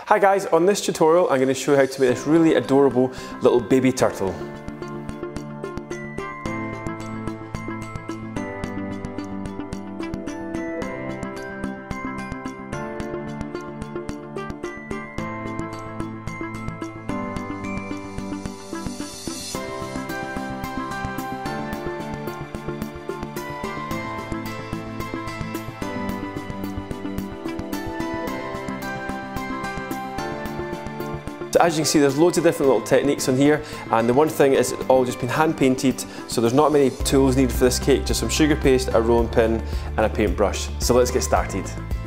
Hi guys, on this tutorial I'm going to show you how to make this really adorable little baby turtle. So as you can see, there's loads of different little techniques on here, and the one thing is it's all just been hand painted, so there's not many tools needed for this cake, just some sugar paste, a rolling pin and a paintbrush. So let's get started.